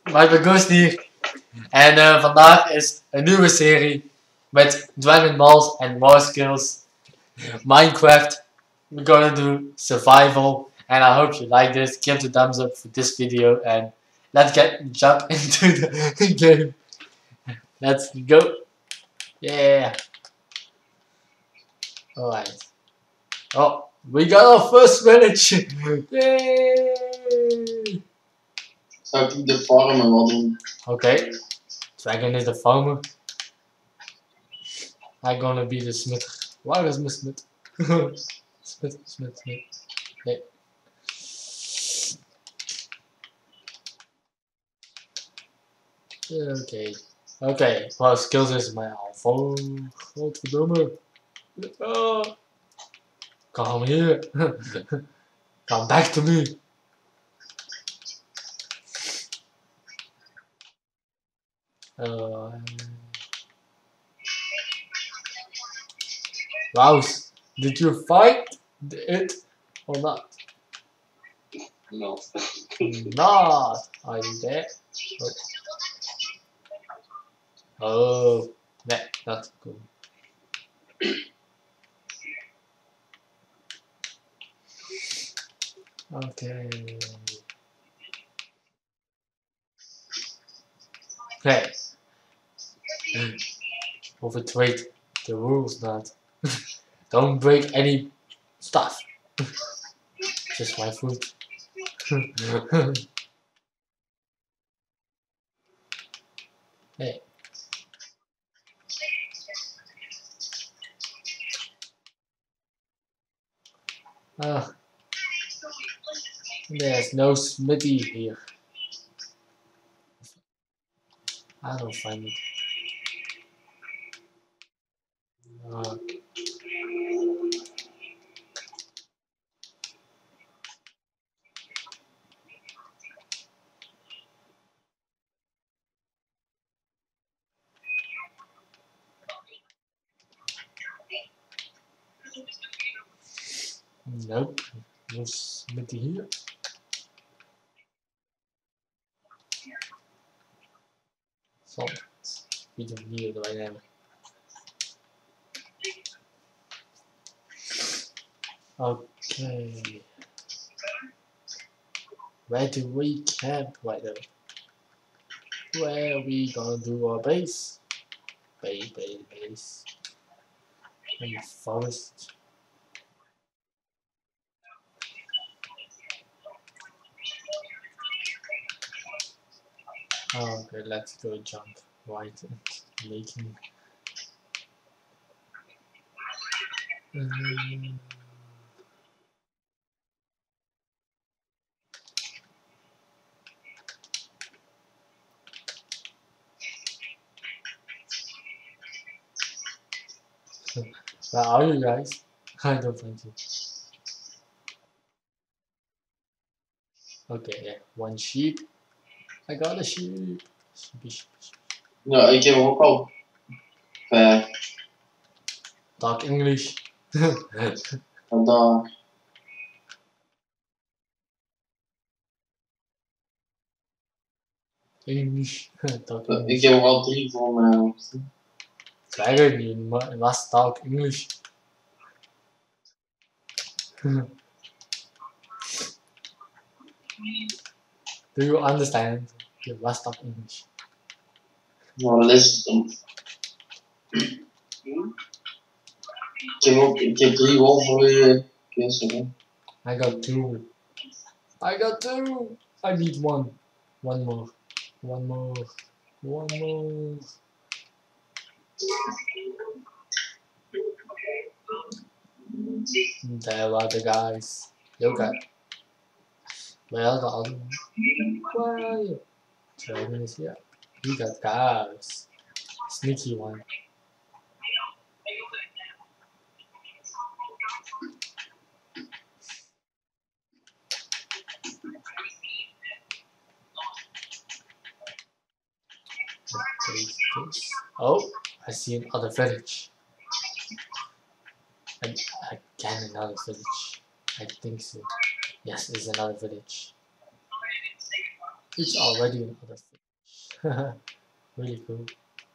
Maar ik ben Ghost hier. En vandaag is een nieuwe serie met Dragon Balls en More Skills. Minecraft. We're gonna do survival. And I hope you like this. Give the thumbs up for this video and let's jump into the game. Let's go. Yeah. Alright. Oh, we got our first village. Yay. Zou ik de farmen wel doen? Okay. Dragon is the farmer. I'm gonna be the smith. Waar is mijn smith? Smith. Nee. Oké. Wow, skills is mij al vol. Godverdomme. Oh. Come here. Come back to me. Rouse, did you fight it or not? No. Not. Are you there? Oh, nee, not cool. Okay. Okay. Overtrade the rules, not. Don't break any stuff. Just my food. Hey. There's no smithy here. I don't find it. Nope, no smithy here. So we don't need it right now. Okay. Where do we camp right now? Where we gonna do our base? Base. In the forest. Okay, let's go jump right making. Where are you guys? I don't find you. Okay, yeah, one sheep. I got a sheep. Sheep. Ja, ik heb ook al 5. Talk English. Vandaag. English. Talk Ik English. heb ook al 3 voor mij. Dragon, you must talk English. Do you understand? You must talk English. Nou, listen. Ik heb 3 wol voor je. I got 2. I need 1. One more. There are the guys. Okay. Where are the other one? Where are you? Dragon is here. We got guys. Sneaky one. Oh, I see another village. Again another village. I think so. Yes, it's another village. It's already another thing. Really cool.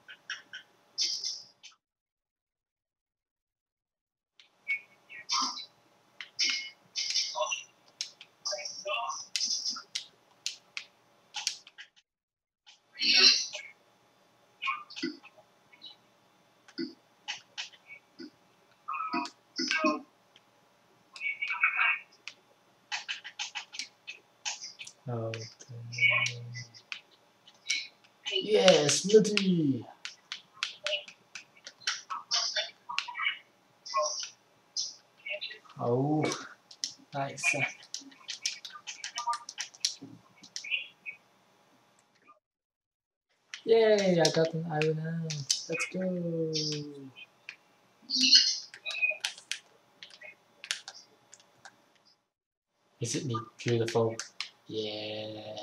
Okay. Yes, Nutty! Oh, nice. Yay, I got an iron hand. Let's go. Isn't it beautiful? Yeah.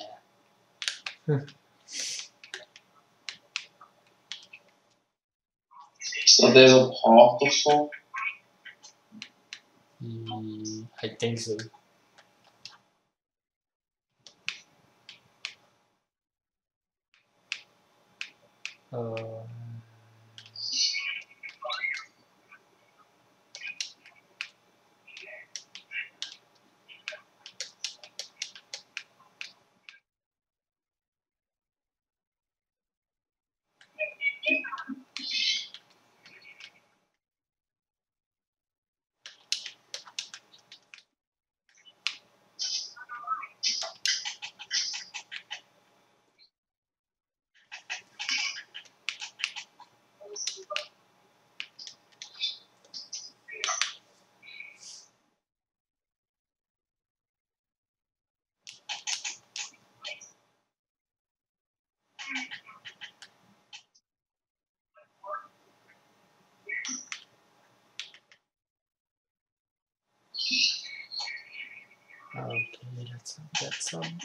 Is dat deze op hard of zo? I think so. Uh, okay, let's get some.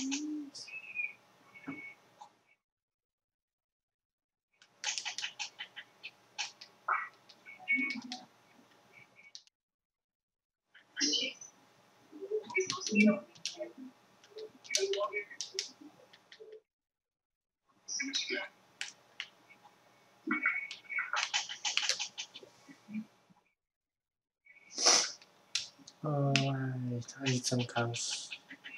Alright, I need some cows.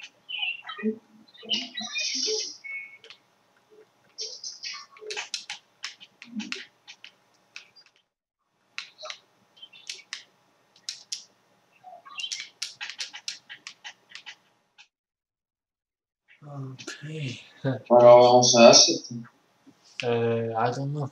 Okay. Waar gaan we ons huis zetten? I don't know.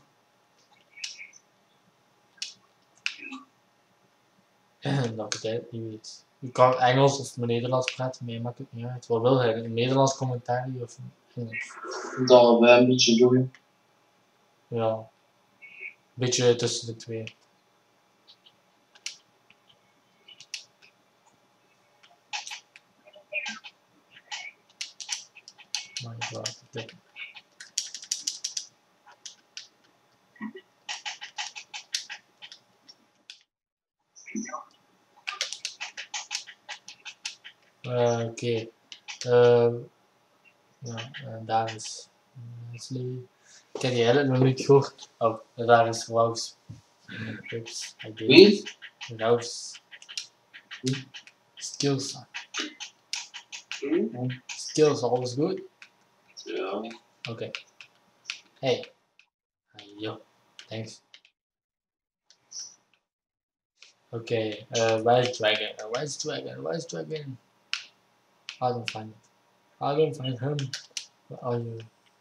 Nog een tijd, wie weet. Je kan Engels of Nederlands praten, maar je maakt het niet uit. Wat wil hij? Een Nederlands commentaar of Engels? Dat wij een beetje doen. Ja. Een beetje tussen de twee. My god. Oké. Ja, daar is Leslie. Ik heb die eigenlijk nog niet gehoord. Oh, daar is Roos. Oops, I did. Wie? Roos. Skills. Hm? Skills, alles goed? Ja. Oké. Hey. Yo. Thanks. Okay, where's Dragon? Where's Dragon? Where's Dragon? I don't find it. I don't find him. Where are you?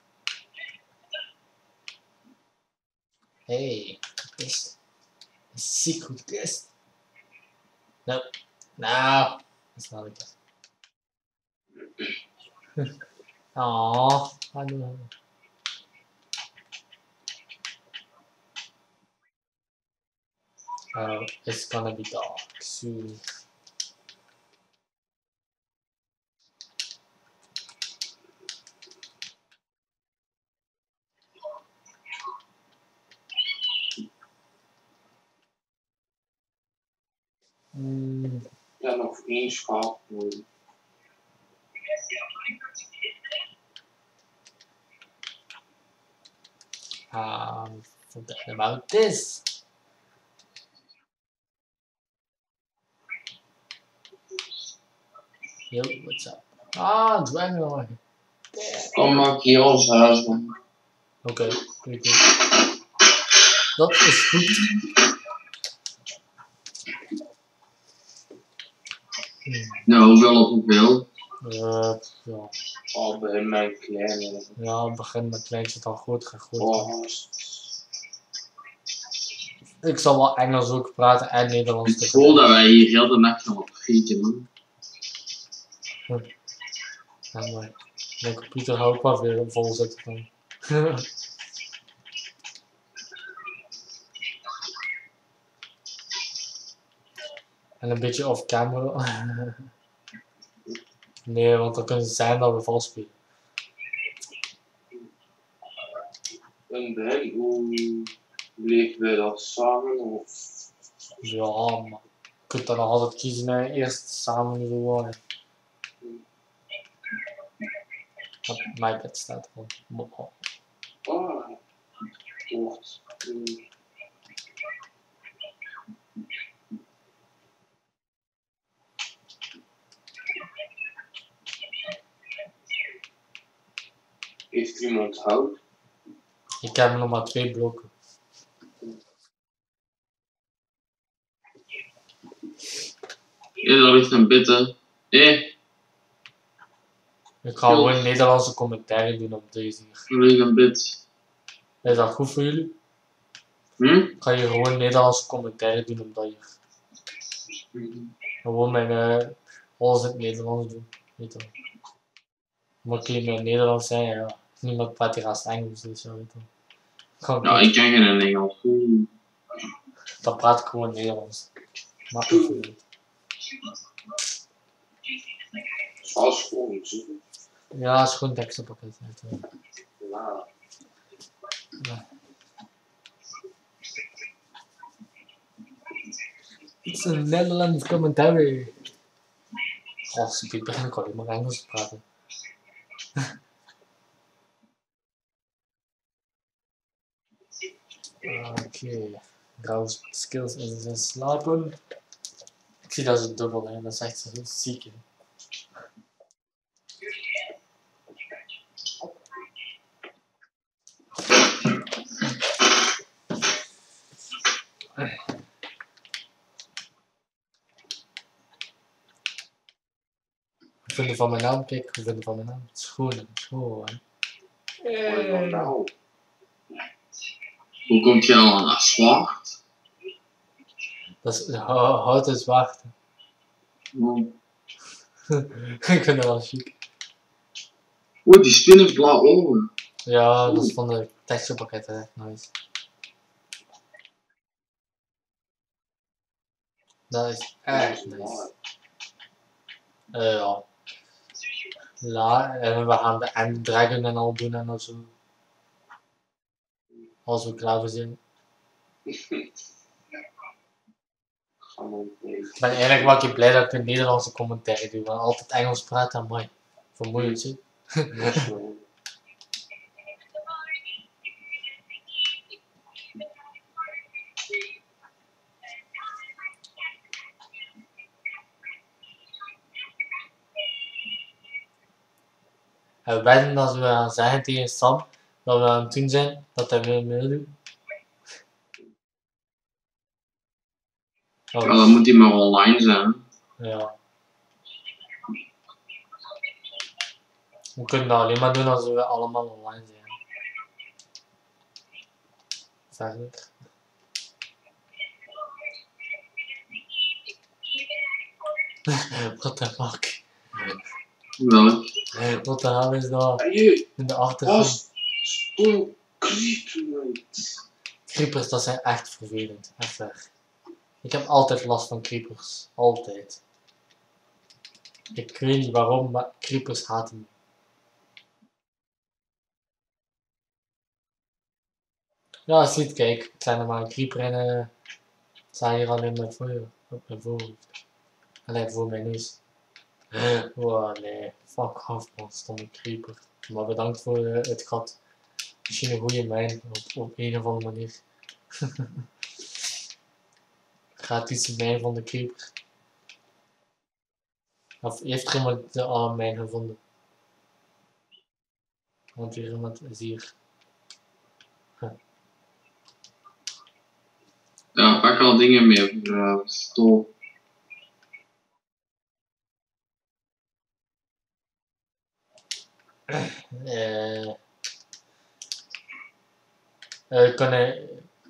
Hey, this a secret guest. Nope. No, it's not a guest. Aww, I don't know. Oh, it's gonna be dark soon. Ja, nog één schaap nodig. Forget about this. Yo, what's up? Dragon. Kom maar hier ons huis, man. Oké, dat is goed. Nou, hoeveel op hoeveel? Ja. Oh, bij mijn kleine. Ja, begin met kleintje dan goed gegooid. Oh, Ik zal wel Engels ook praten en Nederlands. ik voel dat wij hier heel de nacht gaan op frietje, man. Ja, maar mijn computer hou ik wel weer vol zitten dan. En een beetje off camera. Nee, want dan kunnen ze zijn dat we vals spelen. En dan, hoe bleven wij dat samen? Of? Ja, maar je kunt dan nog altijd kiezen eerst samen zo. Op mijn bed staat gewoon. Ah, wacht. Heeft iemand hout? Ik heb nog maar 2 blokken. Er ligt een bitte. Ik ga gewoon Nederlandse commentaar doen op deze hier. Er ligt een bit. Is dat goed voor jullie? Ik ga hier gewoon Nederlandse commentaar doen op dat hier. Gewoon mijn alles in het Nederlands doen. Weet je wel. Moet ik in het Nederlands zijn, ja. Niemand praat hier als Engels, dus ja, weet je wel. Ja, ik ken geen Engels. Dan praat ik gewoon Nederlands. Maar even niet. Als gewoon zo. Ja, is gewoon tekstenpakket. Ja. Ja. Het is een Nederlands commentaar. Ik begin ik alleen maar Engels te praten. Oké. Browse skills is in slapen. Ik zie dat ze dubbel, hè. Dat is echt zo ziek. Hè. Wat vind je van mijn naam? Kijk, wat vind je van mijn naam? Schoon. Nou. Hoe komt je al aan zwart? Dat is hout en zwart. Ik vind dat wel chic. Oeh, die spin heeft blauw ogen. Ja, dat is van de textuurpakketten, echt nice. Dat is echt nice. Ja. En we gaan de End Dragon en al doen en zo. Als we klaar zijn. Ik ben eigenlijk wel een keer blij dat ik een Nederlandse commentaar doe, want altijd Engels praten, amai. Vermoeiend, zie. En we weten dat we gaan zeggen tegen Sam dat we aan het doen zijn, dat hij wil meedoen. Ja, dan moet hij maar online zijn. Ja. We kunnen dat alleen maar doen als we allemaal online zijn. Verder. What the fuck? Welk? Wat de hel is dat? In de achtergrond. Creepers, dat zijn echt vervelend. Echt waar. Ik heb altijd last van creepers. Altijd. Ik weet niet waarom, maar creepers haten me. Ja, ziet, kijk. Ik zijn er maar een creeper en sta hier alleen maar voor je. Op mijn voorhoofd. Alleen voor mijn neus. Oh nee, fuck off man, stomme creeper. Maar bedankt voor het gat. Misschien een goede mijn op een of andere manier. Gratis mijn van de creeper. Of heeft er iemand de alle mijn gevonden? Want hier iemand is hier. Ja, pak al dingen mee voor stol. Kan hij...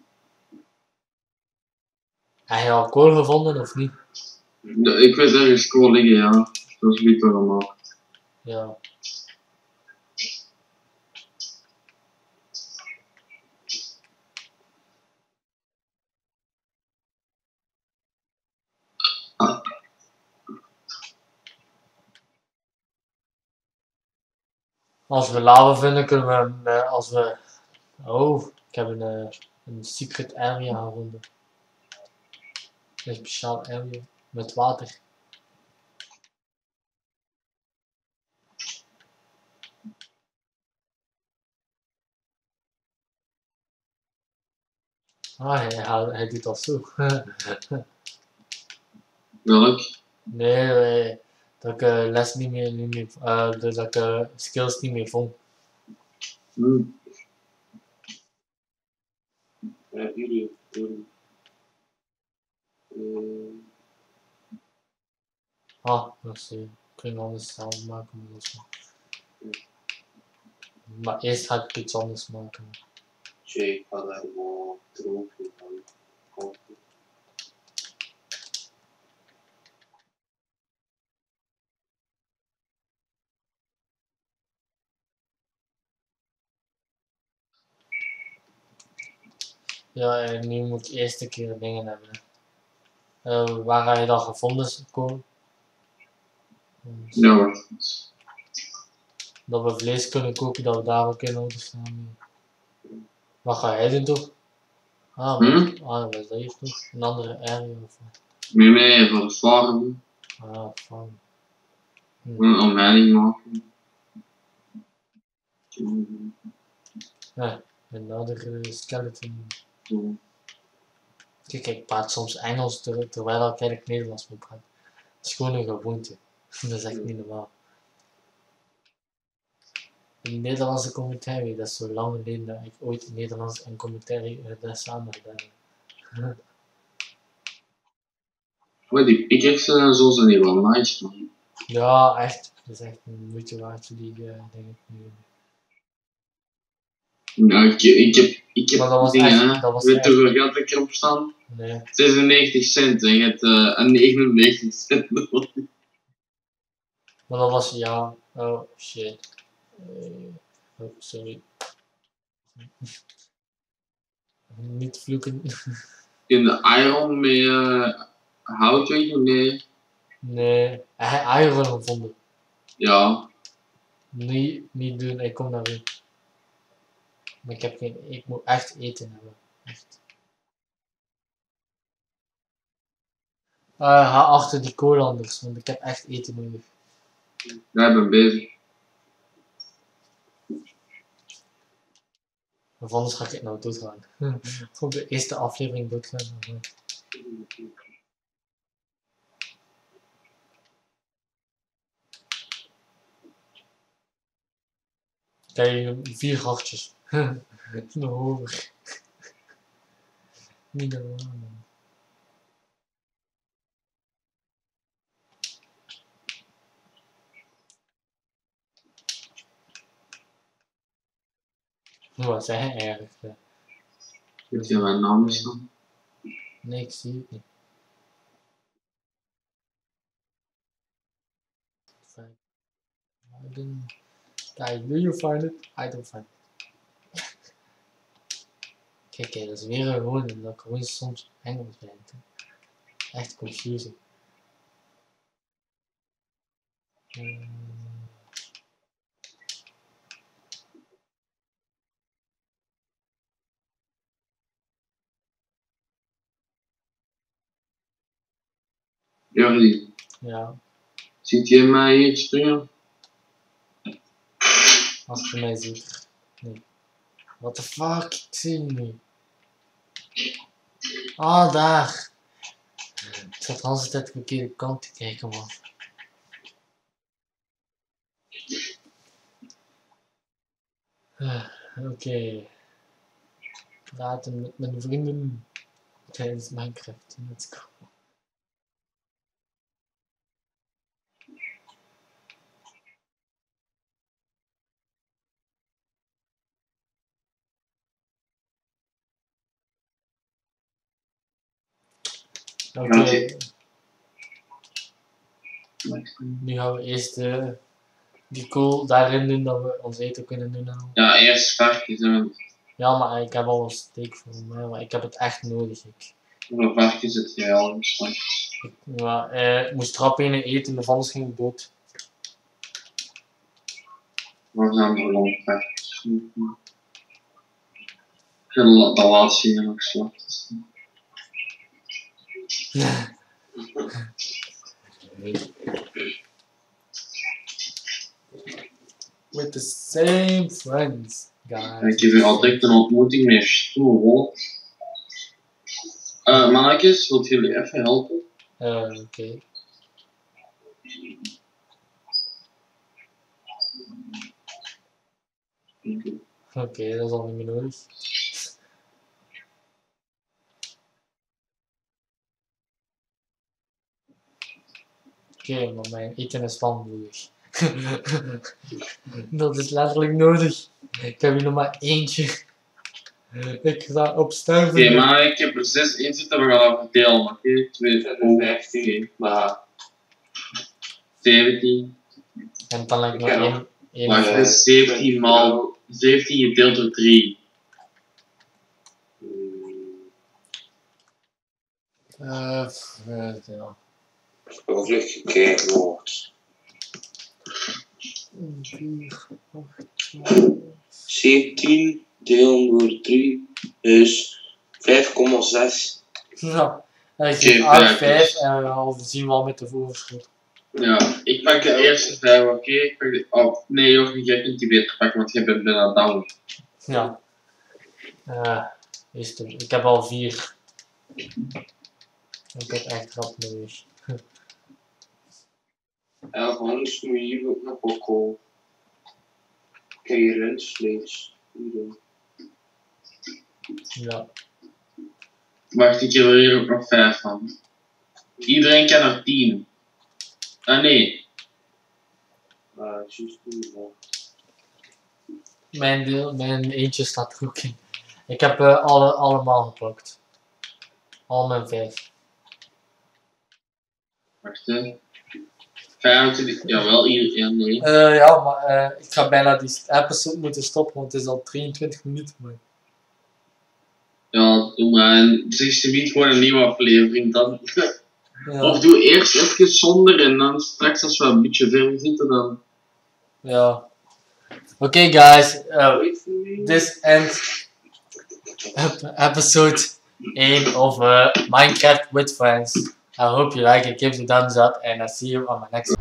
Heb je al kool gevonden of niet? Ik weet ergens kool liggen, ja. Dat is niet allemaal. Ja. Als we lava vinden, kunnen we hem, als we... Oh, ik heb een secret area gevonden. Een speciaal area met water. Ah, hij doet dat zo. Welk? Nee, dat ik les niet meer dat ik skills niet meer vond. Ja, jullie. Ah, dat is kun je anders zelf maken. Maar eerst ga ik iets anders maken. Ik ga daar wel droog in gaan. Ja, en nu moet ik eerst een keer dingen hebben. Waar ga je dan gevonden komen? Ja, wacht. Dat we vlees kunnen koken, dat we daar ook in auto's staan. Wat ga jij doen toch? Ah, wat is dat hier toch? Een andere area of wat? Nee, voor de farm. Ah, farm. Een omheining maken. Nee, een andere skeleton. Kijk, ik praat soms Engels terwijl ik eigenlijk Nederlands moet praten. Het is gewoon een gewoonte. Dat is echt niet normaal. Een Nederlandse commentary, dat is zo lang geleden dat ik ooit Nederlands en commentary samen gedaan heb. Oh, die pickaxe en zo zijn hier wel nice, man. Ja, echt. Dat is echt een moeite waard voor die dingen. Ja, ik heb Maar dat was dingen, echt, hè. dat was Weet je echt. hoeveel geld ik erop staan? Nee. 96 cent en je hebt een 99 cent. Maar dat was, ja. Oh, shit. Oh, sorry. Niet vloeken. In de iron met hout, weet je? Nee. Nee. Iron gevonden. Ja. Niet doen, ik kom naar weer. Maar ik moet echt eten hebben. Echt. Ga achter die kool anders, want ik heb echt eten nodig. Ja, ik ben bezig. Of anders ga ik nou doodgaan. Op de eerste aflevering doodgaan. Kijk, 4 hartjes. Nog hoger. Niet normaal, man. Wat zei hij eigenlijk? Heb je mijn naam staan? Nee, ik zie het niet. Kijk, do you find it? I don't find it. Kijk, dat is weer een gewoon dat ik gewoon soms Engels ben. Echt confusing. Jordi, Ja, ziet je mij hier springen? als je mij ziet. Nee. What the fuck? Ik zie hem niet. Ah, daar. Ik zat de hele tijd de verkeerde kant te kijken, man. Oké. Praten met mijn vrienden tijdens Minecraft. Let's go. Oké. Nu gaan we eerst die kool daarin doen dat we ons eten kunnen doen. Nou. Ja, eerst varkens. Ja, maar ik heb al een steek voor mij, maar ik heb het echt nodig. Hoeveel varkens zit jij al? Ja, ik moest trappen eten, of anders ging ik dood. Waar zijn we dan varkens? Ik wil dat laat zien en nog slacht. With the same friends, guys. Ik heb hier altijd een ontmoeting met Stoel. Mannetjes, wilt jullie even helpen? Oké. Oké, dat is al niet meer nodig. Oké, maar mijn eten is wel nodig. Dat is letterlijk nodig. Ik heb hier nog maar eentje. Ik ga op sterven. Oké, maar ik heb er 6 in zitten, we gaan dat verdelen. Oké, 2, 15, maar 17. En dan lijkt nog één. Maar het is 17 maal 17 gedeeld door 3. Ja. Overvlucht gekregen wordt. 17 delen door 3 is 5,6. Nou, ik geef uit 5 en we zien wel met de voorschot. Ja, ik pak de eerste 5, oké? Ik pak de... Oh, nee joh, jij kunt die beter pakken, want jij bent bijna down. Ja. Ik heb al 4. Ik heb echt rap nodig. En anders moet je hier ook nog wel kool. Kijk, je rundvlees. Ja. Wacht, ik heb er hier ook nog 5 van. Iedereen kan er 10. Ah nee. Juist niet. Mijn eentje staat er ook in. Ik heb allemaal gepakt. Al mijn 5. Wacht hè. 25, jawel, iedereen, nee. Ja, maar ik ga bijna die episode moeten stoppen, want het is al 23 minuten. Maar... Ja, doe maar. En zeg ze niet gewoon een nieuwe aflevering dan. Ja. Of doe eerst even zonder en dan straks als we een beetje verder zitten dan. Ja. Oké, guys. This ends episode 1 of Minecraft with friends. I hope you like it. Give it a thumbs up and I'll see you on my next